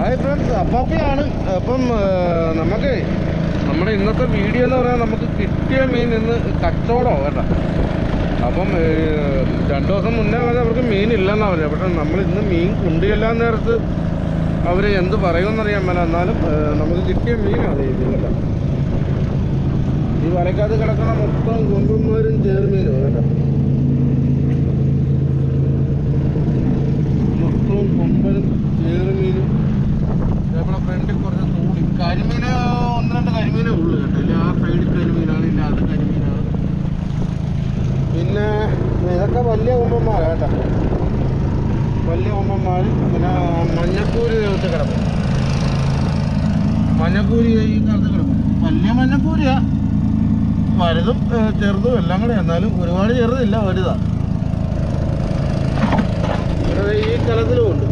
Hi friends, അപ്പാപ്പയാണ്. അപ്പം നമുക്ക് നമ്മുടെ ഇന്നത്തെ വീഡിയോ എന്ന് പറയാൻ നമുക്ക് കിട്ടിയ മീൻ ഇന്ന് കച്ചവടമോ കേട്ടോ. അപ്പം 2 ദിവസം മുന്നേ വരെ അവർക്ക് മീനില്ലെന്നാണ് പറഞ്ഞത്. പക്ഷെ നമ്മൾ ഇന്ന് മീൻ കൊണ്ടുചെല്ലാൻ നേരത്ത് അവർ എന്ത് പറയുമെന്നറിയാൻ മേല. എന്നാലും നമുക്ക് കിട്ടിയ മീനാണ് ഇത് കേട്ടോ. ഈ വലക്കകത്ത് കിടക്കുന്ന മൊത്തം കൊമ്പന്മാരും ചേർമീനും കേട്ടോ. മൊത്തവും കൊമ്പനും ചേറുമീനും. നമ്മുടെ ഫ്രണ്ടിൽ കുറച്ച് തൂളി കരിമീന് 1-2 കരിമീനേ ഉള്ളു കേട്ടോ. ഇല്ല ആ സൈഡിൽ കരിമീനാണ്, ഇല്ല അത് കരിമീനാണ്. പിന്നെ ഇതൊക്കെ വലിയ കൊമ്പന്മാരാണ് കേട്ടോ, വലിയ കൊമ്പന്മാർ. പിന്നെ മഞ്ഞക്കൂരി നേരത്തെ കിടക്കും, മഞ്ഞക്കൂരി ഈ കാലത്ത് കിടക്കും. വലിയ മഞ്ഞക്കൂരിയാ, വലുതും ചെറുതും എല്ലാം കൂടെ. എന്നാലും ഒരുപാട് ചെറുതില്ല, വലുതാ. ഈ കലത്തിലും ഉണ്ട്.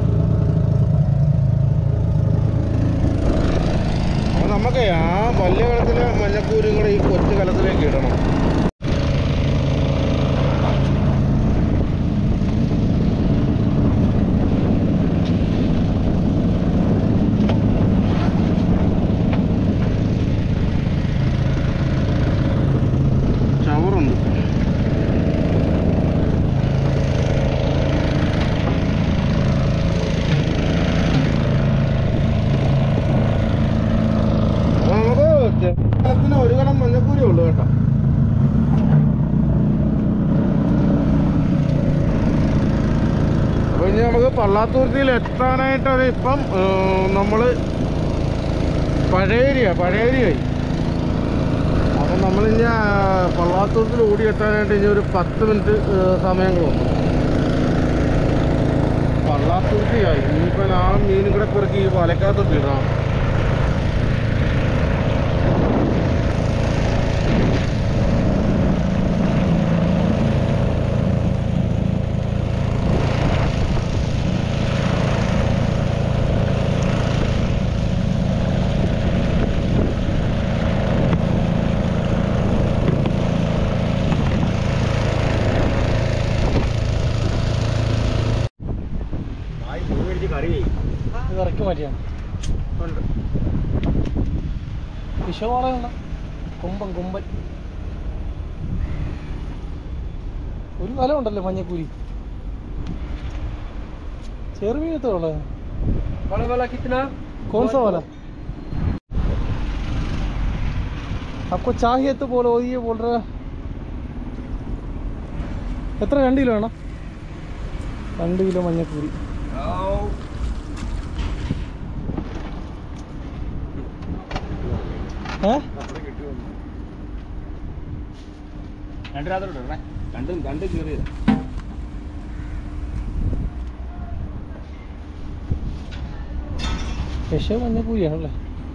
അപ്പോൾ നമുക്ക് ആ വലിയ കലത്തിലെ മഞ്ഞക്കൂരും കൂടെ ഈ കൊച്ചു കലത്തിലേക്ക് ഇടണം. ചവറുണ്ട്. കലത്തിന് 1 കലം മഞ്ഞക്കൂരി ഉള്ളു കേട്ടോ. അപ്പോൾ ഇനി നമുക്ക് പള്ളാത്തുരുത്തിയിൽ എത്താനായിട്ടാണ്. ഇപ്പം നമ്മൾ പഴയേരിയായി. അപ്പം നമ്മളിനി പള്ളാത്തുരുത്തിൽ ഓടിയെത്താനായിട്ട് ഇനി ഒരു 10 മിനിറ്റ് സമയങ്ങളുണ്ട്. പള്ളാത്തുരുത്തിയായി. ഇനിയിപ്പോൾ ആ മീനും കൂടെ പെറുക്കി ഈ വലക്കകത്ത് ഇടണം. ഇറക്കി മാറ്റിയാണ് വിഷവാളയുള്ള കൊമ്പൻ. ഒരു കലം ഉണ്ടല്ലോ മഞ്ഞക്കൂരി. ചെറുമീനത്തോളെ कौन सा वाला? आपको चाहिए तो बोलो, ये बोल रहा है. എത്ര 2 കിലോ വേണം? 2 കിലോ മഞ്ഞക്കൂരി. പക്ഷേ മഞ്ഞക്കൂരിയാണല്ലേ.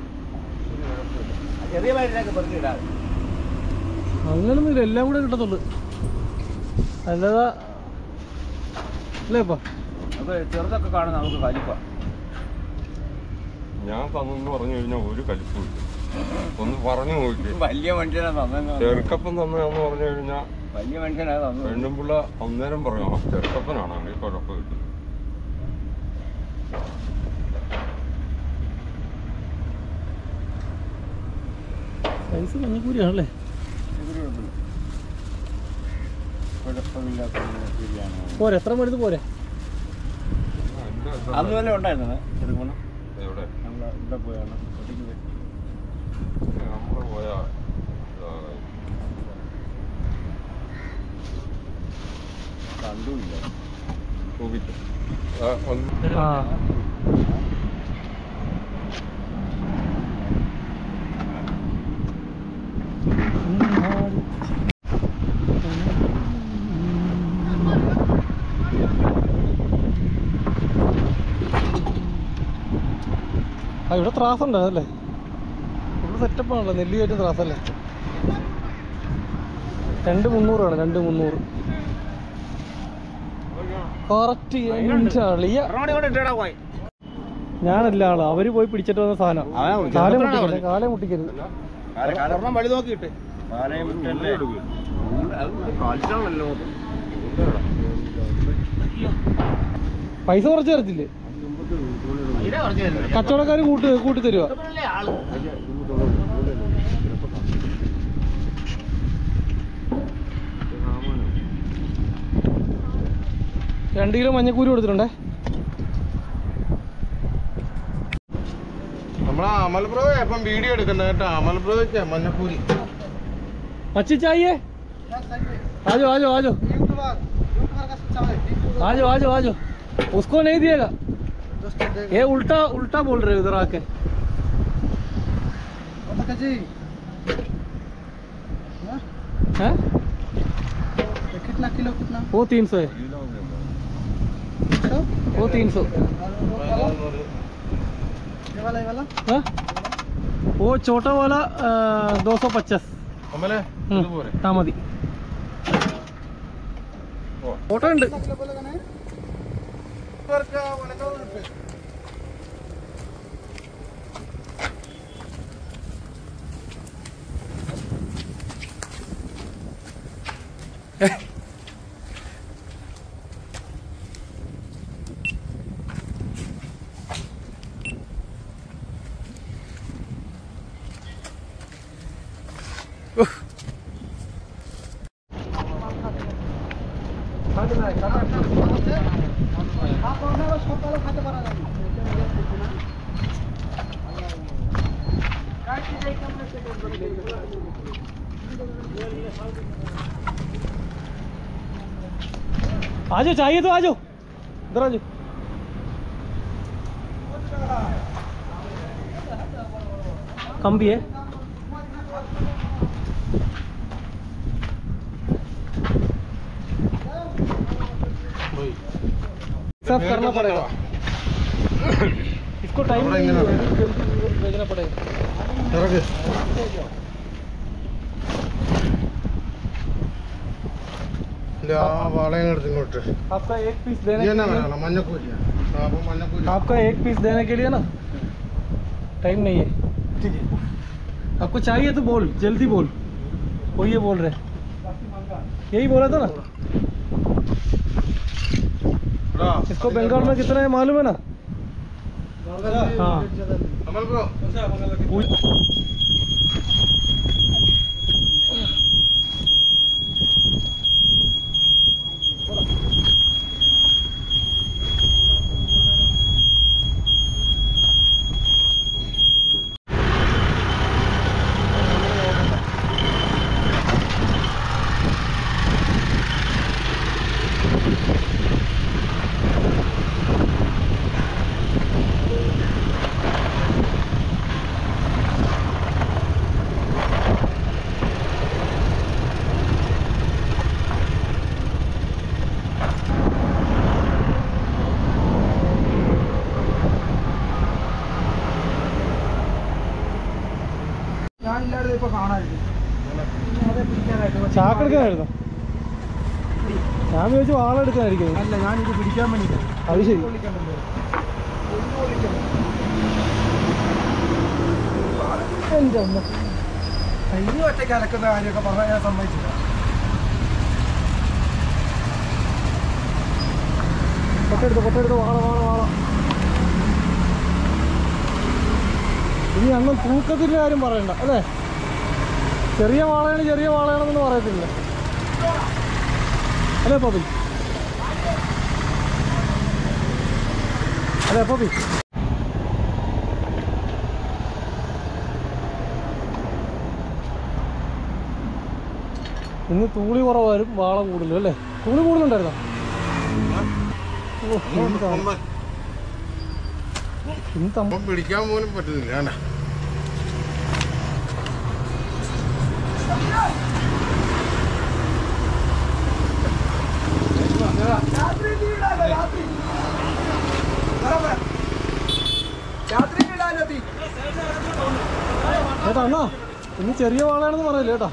അങ്ങനൊന്നുമില്ല, എല്ലാം കൂടെ കിട്ടത്തുള്ളു. അല്ലാതെ അല്ലേ ഇപ്പം ചെറുതൊക്കെ കാണുന്ന നമുക്ക് കലിപ്പ. ഞാൻ തന്നെന്ന് പറഞ്ഞു കഴിഞ്ഞാൽ ഒരു കലിപ്പും ഇല്ല. ഒന്ന് പറഞ്ഞു നോക്കി. വലിയ മനുഷ്യനാ തന്നെ. ചെറുക്കപ്പൻ തന്നെയാന്ന് പറഞ്ഞു കഴിഞ്ഞാൽ വലിയ മനുഷ്യനാ തന്നെ. പെണ്ണുമ്പിള്ള അന്നേരം പറയാം ചെറുക്കപ്പനാണെങ്കിൽ കുഴപ്പം കിട്ടും. സൈസ് മഞ്ഞക്കൂരിയാണല്ലേ. പോരെ, എത്ര മരുന്ന് പോരെ? അന്ന് തന്നെ ഉണ്ടായിരുന്നത് ചെറുക്കണം. എവിടെ ഇവിടെ പോയാണ് നമ്മള് പോയാ കണ്ടുമില്ല. തൂക്കിട്ട് ഇവിടെ ത്രാസ് ഉണ്ടല്ലേ. ഇവിടെ സെറ്റപ്പാണല്ലോ, നെല്ല് കയറ്റും ത്രാസല്ലേ. 2,300 ആണ്. 2,300 കറക്റ്റ്. ഞാനല്ല ആള്, അവര് പോയി പിടിച്ചിട്ട് വന്ന സാധനം. കാലേ മുട്ടിക്കരുത്. വഴി നോക്കിയിട്ട് പൈസ കുറച്ച് തരത്തില്ലേ? കച്ചവടക്കാർ കൂട്ടി തരുക. രണ്ട് കിലോ മഞ്ഞക്കൂരി കൊടുത്തിട്ടുണ്ടേ. നമ്മളെ അമൽ ബ്രോ ഇപ്പം വീഡിയോ എടുക്കണ്ട കേട്ടോ. അമൽ ബ്രോയ്ക്ക് മഞ്ഞക്കൂരി. अच्छी चाहिए? आजो आजो आजो आजो आजो आजो. उसको नहीं दिएगा, ये उल्टा उल्टा बोल रहे हो इधर आके. हैं? कितना किलो कितना? वो 300 है. वो 300. ये वाला हाँ? वो छोटा वाला 250. അമലെ ഇതുപോലെ हाँ मതി. ഫോട്ടോ ഉണ്ട്. किलो बोलेगा नहीं? आजो चाहिए तो आजो इधर आजो. कम भी है. सब करना पड़ेगा इसको. टाइम भेजना पड़ेगा. ഇങ്ങോട്ട് आपका एक पीस देने के लिए, മഞ്ഞക്കൂരിയാണ്. അപ്പൊ മഞ്ഞക്കൂരി आपका एक पीस देने के लिए ना टाइम नहीं है. ठीक है, आपको चाहिए तो बोल, जल्दी बोल. वो ये बोल रहे, यही बोला था ना. इसको बंगाल में कितना है मालूम है ना? हाँ അമൽ ബ്രോ ചാക്കെടുക്കാനായിരുന്നു. ഞാൻ വിചാരിച്ചു വാളെടുക്കാനായിരിക്കും. അല്ല, ഞാനിത് പിടിക്കാൻ വേണ്ടിയിട്ട്. അത് ശരി. എൻ്റെ ഒന്ന് കൈ ഒറ്റയ്ക്ക് അലക്കുന്ന കാര്യമൊക്കെ പറഞ്ഞാൽ ഞാൻ സമ്മതിച്ചില്ല. പൊട്ടെടുത്ത് വാള. ഇനി അന്ന് തൂക്കത്തിൻ്റെ കാര്യം പറയണ്ട അല്ലേ? ചെറിയ വാളയാണെന്നൊന്നും പറയത്തില്ല അല്ലേ പപ്പി? അല്ലേ പപ്പി? ഇന്ന് തൂളി കുറവാരും വാള കൂടുതലും അല്ലേ? തൂളി കൂടുതലുണ്ടായിരുന്നോ? ഇന്ന് പിടിക്കാൻ പോലും പറ്റുന്നില്ല. ചേട്ടാ അണ്ണാ, ഇന്ന് ചെറിയ വാളയാണെന്ന് പറയില്ല കേട്ടാ.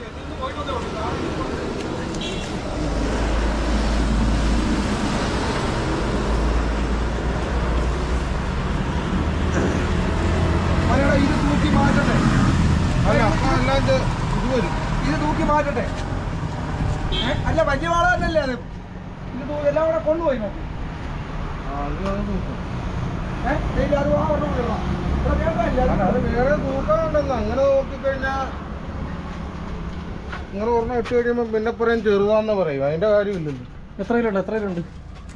ഇത് തൂക്കി മാറ്റട്ടെ. അല്ല അപ്പൊ അല്ലാണ്ട് ഇത് വരും. ഇത് തൂക്കി മാറ്റട്ടെ. അല്ല, വലിയ വാള തന്നെയല്ലേ അത്? ഇത് എല്ലാം കൂടെ കൊണ്ടുപോയി നോക്കി. അത് അത് വേറെ തൂക്കാനുണ്ടെന്ന് അങ്ങനെ നോക്കിക്കഴിഞ്ഞാൽ നിങ്ങൾ ഒരെണ്ണം ഇട്ട് കഴിയുമ്പോൾ പിന്നെ പറയും ചെറുതാന്ന് പറയും. അതിന്റെ കാര്യമില്ലല്ലോ. എത്ര കിലോ ഉണ്ട്? എത്ര കിലോ ഉണ്ട്?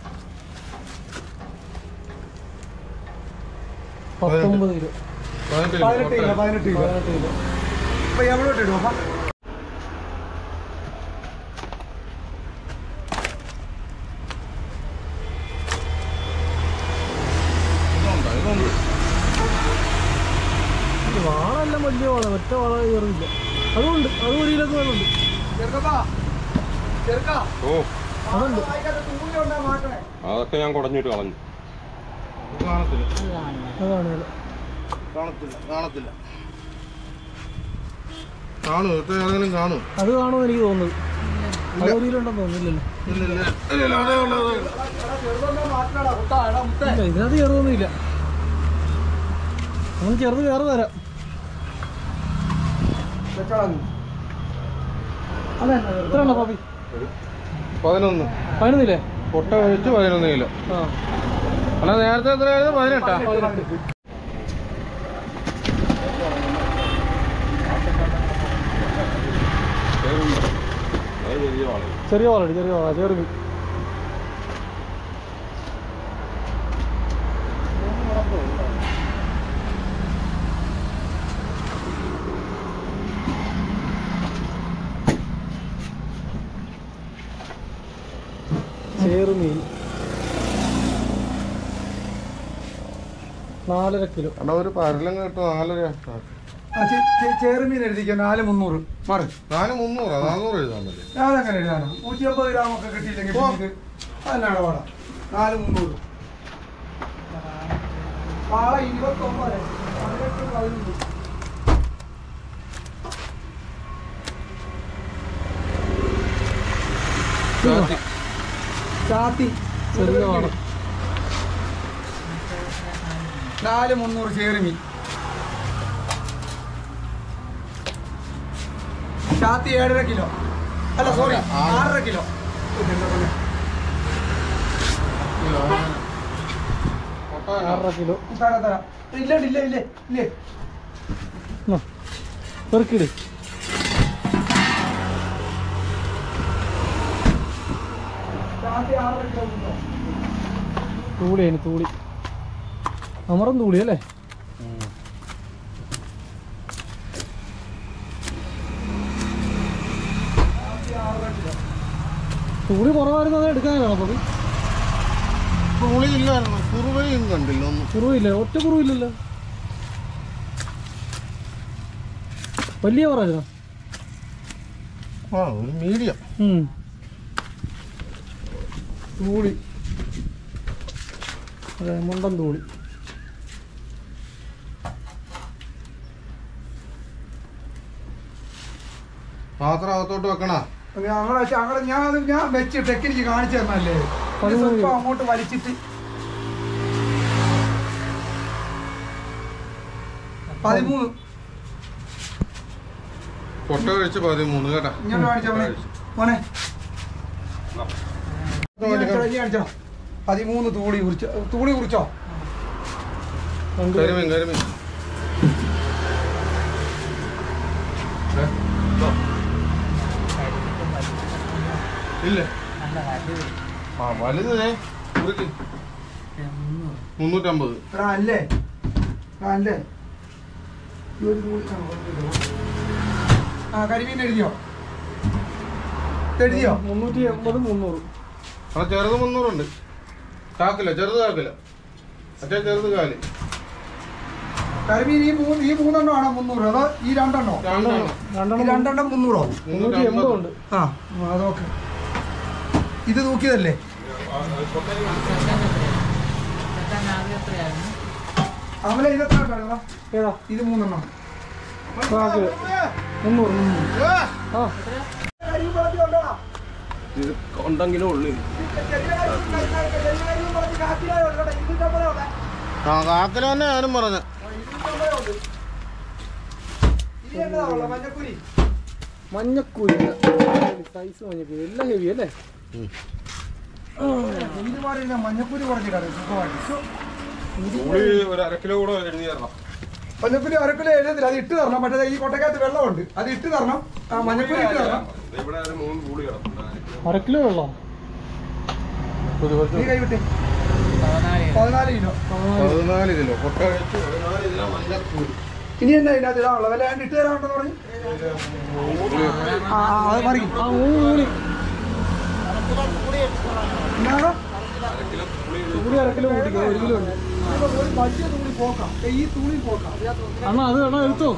19 കിലോ. 18 കിലോ. 18 കിലോ. അപ്പൊ എവിടെ ഇടും? വാളെല്ലാം വലിയ വാള, ഒറ്റ വാള കയറില്ല. അതുകൊണ്ട് അത് 1 കിലോ വേണമുണ്ട്. ഓ അതുണ്ട്. അതൊക്കെ ഞാൻ കുടഞ്ഞിട്ട് കളഞ്ഞു. കാണത്തില്ല അതാണ് വില. കാണത്തില്ല. കാണും ഇപ്പൊ ഏതെങ്കിലും കാണും. അത് കാണുമെന്ന് എനിക്ക് തോന്നുന്നത്. അത് 1 കിലോ ഉണ്ടെന്ന് തോന്നുന്നില്ലല്ലോ. ഇല്ല, ഇതിനകത്ത് ചെറുതൊന്നുമില്ല. നമ്മൾ ചെറുത് വേറെ തരാം. എത്ര ഉണ്ടോ പാപ്പി? 11. 11 ഇല്ലേ? പൊട്ട കഴിച്ച് 11 കിലോ. ആ, അല്ല നേരത്തെ എത്രയായിരുന്നു? 18. 18. അത് ചെറിയ വാള. ചെറിയ വാളടി, ചെറിയ വാള, ചെറുമീൻ. ചെറുമീൻ 4.5 കിലോ. അവിടെ ഒരു പരലം കിട്ടും 4.5. ചെറുമീൻ എഴുതിക്കോ 4,300. മാറി 4,300. 400 എഴുതാൻ മതി. ഞാനങ്ങനെ എഴുതാനോ? 150 ഗ്രാമൊക്കെ കിട്ടിയില്ലെങ്കിൽ ഇത് അതിനാണ് വാട. 4,300. വാള 29, 18, 11. ചാത്തി ചെറിയ വാള. 4,300 ചെറുമീൻ. ചാത്തി 7.5 കിലോ. അല്ല സോറി 6.5 കിലോ. പൊട്ട 6.5 കിലോ. തരാം. ഇല്ലേ. പെറുക്കിട്. ചാത്തി 6.5 കിലോ. തൂളിയാണ് തൂളി. അമറം തൂളി അല്ലേ? തൂളി കുറവായിരുന്നു, അത് എടുക്കാനാണോ പതി? പുളിയില്ലായിരുന്നു. കുറുവയും കണ്ടില്ല ഒന്നും. കുറവില്ല, ഒറ്റ കുറവില്ലല്ലോ. വലിയ പറയാ. ഒരു മീഡിയം. തൂളി, അതെ, മുണ്ടൻ തൂളി. പാത്രം അകത്തോട്ട് വെക്കണ. ഞാൻ വെച്ച് ടെക്നിക്ക് കാണിച്ചു തന്നല്ലേ. സ്വല്പം അങ്ങോട്ട് വലിച്ചിട്ട് 13. പൊട്ട കഴിച്ച് 13 കേട്ടാ. ഇങ്ങോട്ട് കാണിച്ചാ മോനെ. കാണിച്ചോ 13 തൂളി കുറിച്ചോ. കരിമീൻ ഇല്ല. വലുതേ 350. അല്ലേ കരിമീൻ എഴുതിയോ? 380, 300. അവിടെ ചെറുത് 300 ഉണ്ട്. കാക്കില്ല, ചെറുത് കാക്കില്ല. മറ്റേ ചെറുത് കാല്. കരിമീൻ ഈ 3 ആണോ 300? അതോ ഈ 2 എണ്ണോ? 2 300. 380 ഉണ്ട്. ആ അതൊക്കെ ഇത് തൂക്കിയതല്ലേ? അവലെ ഇതെത്ര ഏതാ ഇത്? 3 എണ്ണം. 300. ആ, ഇത് ഉണ്ടെങ്കിലും ഉള്ളു. കാക്കില തന്നെ ഞാനും പറഞ്ഞു. മഞ്ഞക്കൂരി സൈസ് മഞ്ഞക്കൂരി എല്ലാം ഹെവി അല്ലേ? മഞ്ഞക്കൂരി കുറച്ചിട്ടാണ് സുഖമായിട്ട്. പുളി ഒരു 1/2 കിലോ കൂടെ എഴുതി തരണം. മഞ്ഞപ്പൊടി 1/2 കിലോ എഴുതത്തില്ല, അത് ഇട്ട് തരണം. മറ്റേ ഈ കൊട്ടക്കകത്ത് വെള്ളമുണ്ട്, അത് ഇട്ട് തരണം. മഞ്ഞപ്പൊടി ഇട്ട് തരണം. ഇവിടെ ഒരു 3 പുളി കിടപ്പുണ്ട്. 1/2 കിലോ വെള്ളം. നീ കൈ വിട്ടേ. 14 കിലോ. 14 കിലോ കൊട്ട. ഇനി എന്നാ ഇതിനകത്ത് ഇടാനുള്ള വില ഇട്ട് തരാനുണ്ടെന്ന് പറഞ്ഞു. അത് മറിക്കും. എന്നാണോ തൂളി 1/2 കിലോ കൂട്ടിക്കോ, 1 കിലോ ഉണ്ട്. ഒരു വലിയ തൂളി പോക്കാം, ഈ തൂളി പോക്കാം. അണ്ണാ അത് വേണം, എടുത്തോ.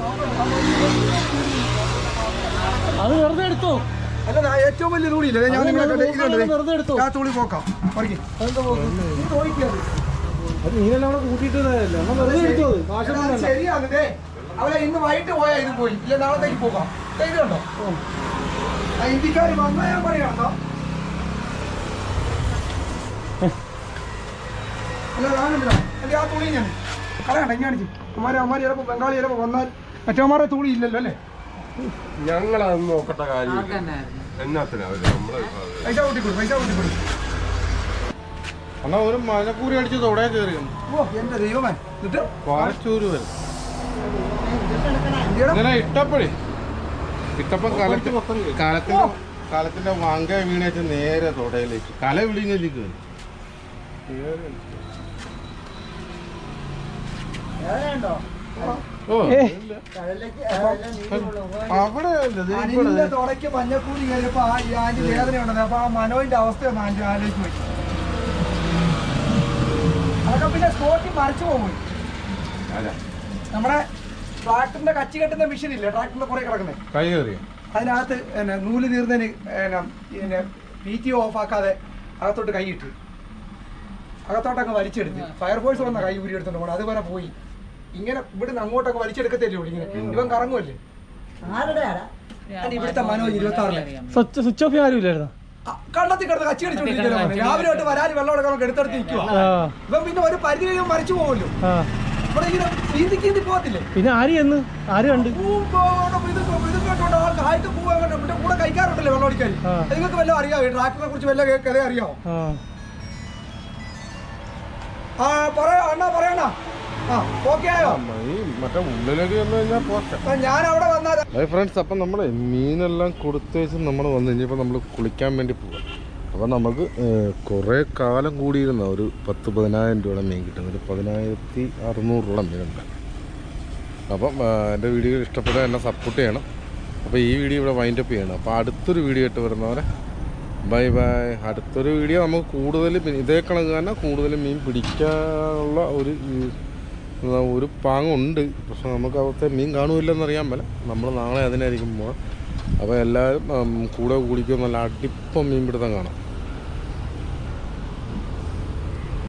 അത് വെറുതെ എടുത്തോ. അല്ല ഏറ്റവും വലിയ തൂളിയില്ലേ ഞാൻ വെറുതെ എടുത്തോ. ആ തൂളി പോക്കാം, മറിക്കും. അത് മീനെല്ലാം കൂടെ കൂട്ടിയിട്ട് അണ്ണാ വെറുതെ എടുത്തോ. അത് കാശൊന്നും വേണ്ട. ശരിയാണേ, അവളെ ഇന്ന് വൈകിട്ട് പോയാൽ ഇത് പോയി, ഇല്ല നാളത്തേക്ക് പോകാം. ഇത് കണ്ടോ, ഇന്ത്യക്കാർ വന്നാൽ ഞാൻ പറയാണ്ടോ. അല്ല ഞാനെന്തിനാ എൻ്റെ ആ തുണി ഞാൻ കളയണ്ട. ഇങ്ങനെ അമ്മമാർ ചിലപ്പോൾ ബംഗാളി ചിലപ്പോൾ വന്നാൽ മറ്റവന്മാരെ തുണി ഇല്ലല്ലോ അല്ലേ. ഞങ്ങളതൊന്നും നോക്കട്ട കാര്യം എന്നാത്തിനാ നമ്മള് പൈസ കൂട്ടിക്കൊടു, പൈസ കൂട്ടിക്കൊടു. എന്നാ ഒരു മഴക്കൂരി അടിച്ച് തൊടയെ കയറി ഓ എൻ്റെ ദൈവമേ. എന്നിട്ട് പാലച്ചൂര് വരും ഇങ്ങനെ ഇട്ടപ്പം കാലത്തിന്റെ വാങ്ക വീണേച്ച് നേരെ തൊടയിലേക്ക് കല വിളിഞ്ഞിരിക്കും. ഓ അവിടെ അനിലിന്റെ തുടയ്ക്ക് മഞ്ഞക്കൂടി കഴിഞ്ഞപ്പോ ആ ആന്റി വേദന ഉണ്ടത്. അപ്പൊ ആ മനോന്റെ അവസ്ഥ ഒന്ന് ആന്റി ആലോചിച്ച് പോയി. അതൊക്കെ പിന്നെ സ്പോട്ടിൽ മറിച്ചു പോകും. നമ്മുടെ ട്രാക്ടറിന്റെ കച്ചി കെട്ടുന്ന മെഷീൻ ഇല്ലേ, ട്രാക്ടറിന്റെ കുറെ കിടക്കുന്നത്, കൈ കയറിയ അതിനകത്ത് നൂല് തീർന്നതിന് PT ഓഫ് ആക്കാതെ അകത്തോട്ട് കൈ ഇട്ട് അകത്തോട്ടൊക്കെ വലിച്ചെടുത്ത് ഫയർഫോഴ്സ് വന്ന കൈ ഊരി എടുത്തോണ്ട് പോകണം. അതുപോലെ പോയി ഇങ്ങനെ ഇവിടുന്ന് അങ്ങോട്ടൊക്കെ വലിച്ചെടുക്കത്തല്ലേ ഉള്ളൂ. ഇങ്ങനെ ഇവൻ കറങ്ങുമല്ലേ. ഇവിടുത്തെ മനോജ് 26 സ്വിച്ച് ഓഫ് ആരും ഇല്ലായിരുന്നു. കണ്ടത്തി കിടന്ന് കച്ചി അടിച്ചോണ്ടിരിക്കുന്നു. രാവിലെ തൊട്ട് വരാതി വെള്ളം എടുക്കാൻ എടുത്തെടുത്ത് നിൽക്കുക. ഇവൻ പിന്നെ ഒരു പരിധി കഴിയുമ്പോൾ മരിച്ചു പോകുമല്ലോ. ഇവിടെ ഇങ്ങനെ നീന്തി പോകത്തില്ലേ. പിന്നെ ആര് കണ്ട് ഇതൊക്കെ ആയിട്ട് പോവാൻ ഇവിടെ കൂടെ കഴിക്കാറുണ്ടല്ലോ വെള്ളം അടിക്കാൻ. നിങ്ങൾക്ക് വല്ലതും അറിയാമോ? ട്രാക്ടറിനെ കുറിച്ച് വല്ല കഥ അറിയാമോ? അണ്ണാ പറയണ. ഓക്കെ ആയോ? മറ്റേ ഉള്ളിലേക്ക് വന്നു കഴിഞ്ഞാൽ പോസ്റ്റ്. ഞാൻ അവിടെ വന്നാൽ ഫ്രണ്ട്സ്, അപ്പം നമ്മൾ മീനെല്ലാം കൊടുത്തേച്ച് നമ്മൾ വന്നു കഴിഞ്ഞപ്പോൾ നമ്മൾ കുളിക്കാൻ വേണ്ടി പോവാം. അപ്പോൾ നമുക്ക് കുറേ കാലം കൂടിയിരുന്ന ഒരു 10-15 രൂപയുടെ മീൻ കിട്ടും. ഒരു 10,600 രൂപ മീനുണ്ട്. അപ്പം എൻ്റെ വീഡിയോ ഇഷ്ടപ്പെട്ടാൽ എന്നെ സപ്പോർട്ട് ചെയ്യണം. അപ്പോൾ ഈ വീഡിയോ ഇവിടെ വൈൻഡപ്പ് ചെയ്യണം. അപ്പോൾ അടുത്തൊരു വീഡിയോ ഇട്ട് വരുന്നവരെ ബൈ ബൈ. അടുത്തൊരു വീഡിയോ നമുക്ക് കൂടുതൽ ഇതേ കണക്ക് തന്നെ കൂടുതൽ മീൻ പിടിക്കാനുള്ള ഒരു പാങ്ങുണ്ട്. പക്ഷെ നമുക്ക് അവിടുത്തെ മീൻ കാണുമില്ലെന്നറിയാൻ പറ്റില്ല. നമ്മൾ നാളെ അതിനായിരിക്കും പോകാം. അപ്പോൾ എല്ലാവരും കൂടെ കൂടിക്കും. നല്ല അടിപ്പം മീൻ പിടുത്തം കാണാം.